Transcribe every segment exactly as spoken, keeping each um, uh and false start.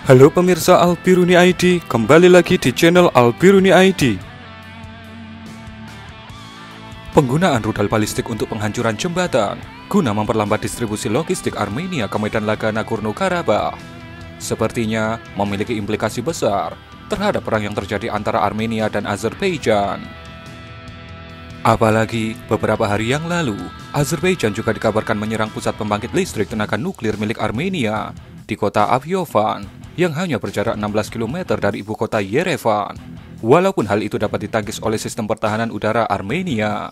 Halo pemirsa Albiruni I D, kembali lagi di channel Albiruni I D. Penggunaan rudal balistik untuk penghancuran jembatan guna memperlambat distribusi logistik Armenia ke medan laga Nagorno-Karabakh sepertinya memiliki implikasi besar terhadap perang yang terjadi antara Armenia dan Azerbaijan. Apalagi beberapa hari yang lalu, Azerbaijan juga dikabarkan menyerang pusat pembangkit listrik tenaga nuklir milik Armenia di kota Avyovan yang hanya berjarak enam belas kilometer dari ibu kota Yerevan, walaupun hal itu dapat ditangkis oleh sistem pertahanan udara Armenia.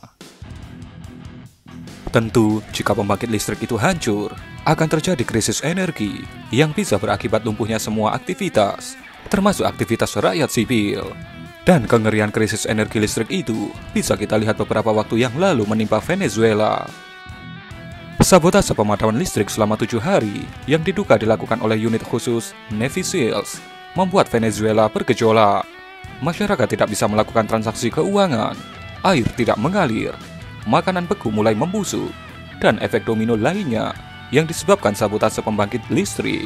Tentu, jika pembangkit listrik itu hancur, akan terjadi krisis energi yang bisa berakibat lumpuhnya semua aktivitas, termasuk aktivitas rakyat sipil. Dan kengerian krisis energi listrik itu bisa kita lihat beberapa waktu yang lalu menimpa Venezuela. Sabotase pemadaman listrik selama tujuh hari yang diduga dilakukan oleh unit khusus Navy SEALs membuat Venezuela bergejolak. Masyarakat tidak bisa melakukan transaksi keuangan, air tidak mengalir, makanan beku mulai membusuk, dan efek domino lainnya yang disebabkan sabotase pembangkit listrik.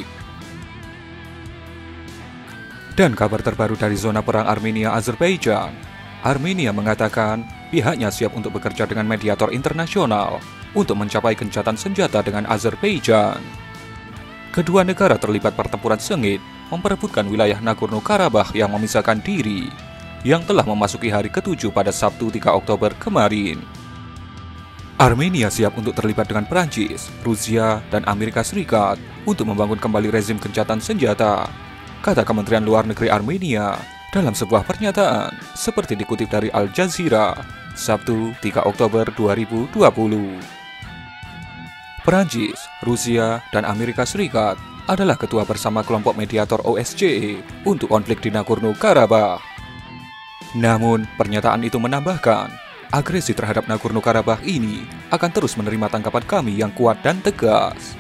Dan kabar terbaru dari zona perang Armenia-Azerbaijan, Armenia mengatakan pihaknya siap untuk bekerja dengan mediator internasional untuk mencapai gencatan senjata dengan Azerbaijan. Kedua negara terlibat pertempuran sengit memperebutkan wilayah Nagorno-Karabakh yang memisahkan diri, yang telah memasuki hari ketujuh pada Sabtu tiga Oktober kemarin. Armenia siap untuk terlibat dengan Prancis, Rusia, dan Amerika Serikat untuk membangun kembali rezim gencatan senjata, kata Kementerian Luar Negeri Armenia dalam sebuah pernyataan seperti dikutip dari Al Jazeera, Sabtu tiga Oktober dua ribu dua puluh. Perancis, Rusia, dan Amerika Serikat adalah ketua bersama kelompok mediator O S C E untuk konflik di Nagorno-Karabakh. Namun, pernyataan itu menambahkan, agresi terhadap Nagorno-Karabakh ini akan terus menerima tanggapan kami yang kuat dan tegas.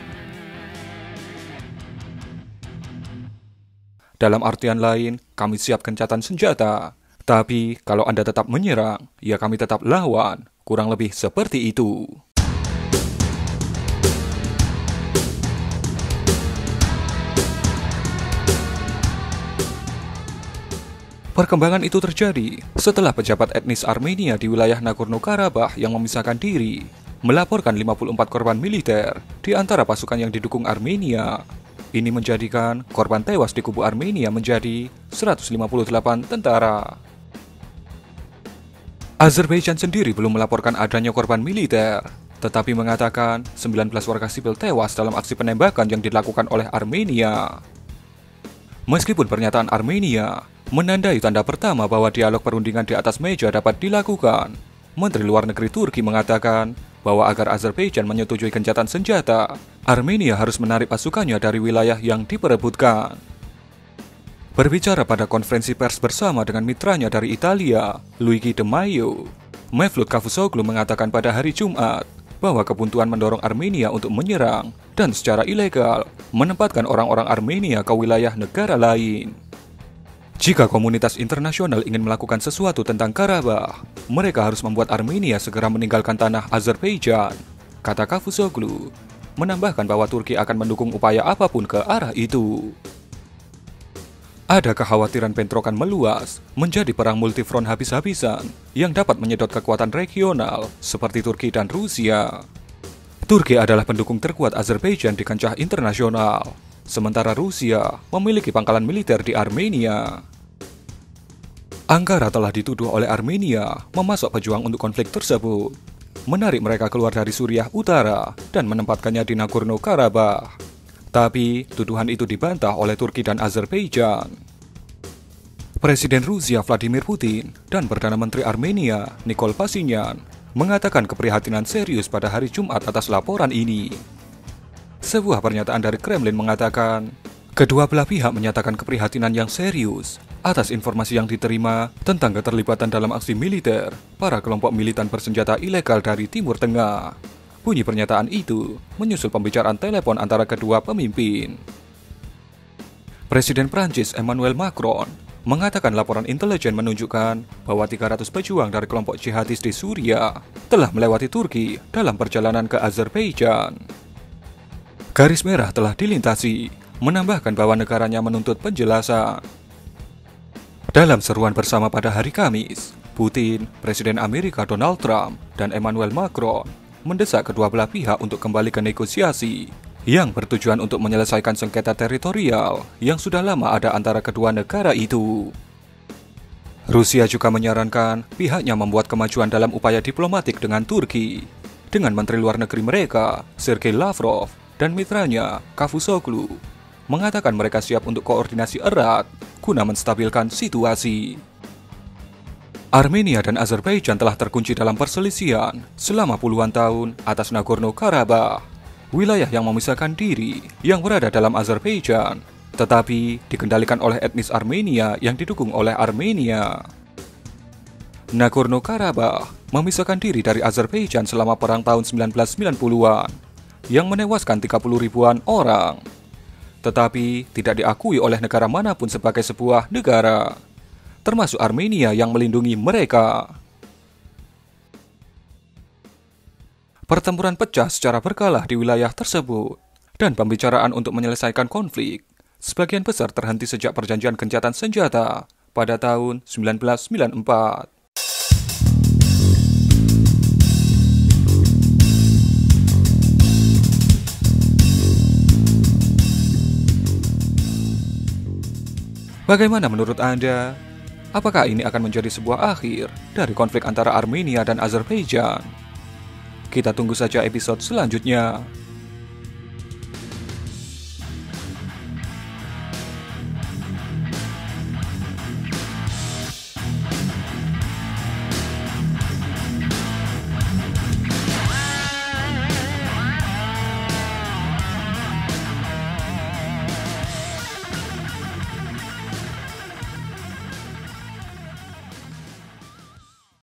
Dalam artian lain, kami siap gencatan senjata. Tapi, kalau Anda tetap menyerang, ya kami tetap lawan. Kurang lebih seperti itu. Perkembangan itu terjadi setelah pejabat etnis Armenia di wilayah Nagorno-Karabakh yang memisahkan diri melaporkan lima puluh empat korban militer di antara pasukan yang didukung Armenia. Ini menjadikan korban tewas di kubu Armenia menjadi seratus lima puluh delapan tentara. Azerbaijan sendiri belum melaporkan adanya korban militer, tetapi mengatakan sembilan belas warga sipil tewas dalam aksi penembakan yang dilakukan oleh Armenia. Meskipun pernyataan Armenia menandai tanda pertama bahwa dialog perundingan di atas meja dapat dilakukan, Menteri Luar Negeri Turki mengatakan bahwa agar Azerbaijan menyetujui gencatan senjata, Armenia harus menarik pasukannya dari wilayah yang diperebutkan. Berbicara pada konferensi pers bersama dengan mitranya dari Italia, Luigi De Maio, Mevlut Cavusoglu mengatakan pada hari Jumat bahwa kebuntuan mendorong Armenia untuk menyerang dan secara ilegal menempatkan orang-orang Armenia ke wilayah negara lain. Jika komunitas internasional ingin melakukan sesuatu tentang Karabakh, mereka harus membuat Armenia segera meninggalkan tanah Azerbaijan, kata Cavusoglu, menambahkan bahwa Turki akan mendukung upaya apapun ke arah itu. Ada kekhawatiran bentrokan meluas menjadi perang multifront habis-habisan yang dapat menyedot kekuatan regional seperti Turki dan Rusia. Turki adalah pendukung terkuat Azerbaijan di kancah internasional, sementara Rusia memiliki pangkalan militer di Armenia. Ankara telah dituduh oleh Armenia memasok pejuang untuk konflik tersebut, menarik mereka keluar dari Suriah Utara dan menempatkannya di Nagorno-Karabakh. Tapi, tuduhan itu dibantah oleh Turki dan Azerbaijan. Presiden Rusia Vladimir Putin dan Perdana Menteri Armenia Nikol Pashinyan mengatakan keprihatinan serius pada hari Jumat atas laporan ini. Sebuah pernyataan dari Kremlin mengatakan, kedua belah pihak menyatakan keprihatinan yang serius atas informasi yang diterima tentang keterlibatan dalam aksi militer para kelompok militan bersenjata ilegal dari Timur Tengah. Bunyi pernyataan itu menyusul pembicaraan telepon antara kedua pemimpin. Presiden Prancis Emmanuel Macron mengatakan laporan intelijen menunjukkan bahwa tiga ratus pejuang dari kelompok jihadis di Suriah telah melewati Turki dalam perjalanan ke Azerbaijan. Garis merah telah dilintasi menambahkan bahwa negaranya menuntut penjelasan. Dalam seruan bersama pada hari Kamis, Putin, Presiden Amerika Donald Trump, dan Emmanuel Macron mendesak kedua belah pihak untuk kembali ke negosiasi yang bertujuan untuk menyelesaikan sengketa teritorial yang sudah lama ada antara kedua negara itu. Rusia juga menyarankan pihaknya membuat kemajuan dalam upaya diplomatik dengan Turki, dengan Menteri Luar Negeri mereka, Sergei Lavrov, dan mitranya, Cavusoglu, mengatakan mereka siap untuk koordinasi erat guna menstabilkan situasi. Armenia dan Azerbaijan telah terkunci dalam perselisihan selama puluhan tahun atas Nagorno-Karabakh, wilayah yang memisahkan diri yang berada dalam Azerbaijan, tetapi dikendalikan oleh etnis Armenia yang didukung oleh Armenia. Nagorno-Karabakh memisahkan diri dari Azerbaijan selama perang tahun sembilan belas sembilan puluhan yang menewaskan tiga puluh ribuan orang, tetapi tidak diakui oleh negara manapun sebagai sebuah negara, termasuk Armenia yang melindungi mereka. Pertempuran pecah secara berkala di wilayah tersebut, dan pembicaraan untuk menyelesaikan konflik sebagian besar terhenti sejak perjanjian gencatan senjata pada tahun sembilan belas sembilan puluh empat. Bagaimana menurut Anda? Apakah ini akan menjadi sebuah akhir dari konflik antara Armenia dan Azerbaijan? Kita tunggu saja episode selanjutnya.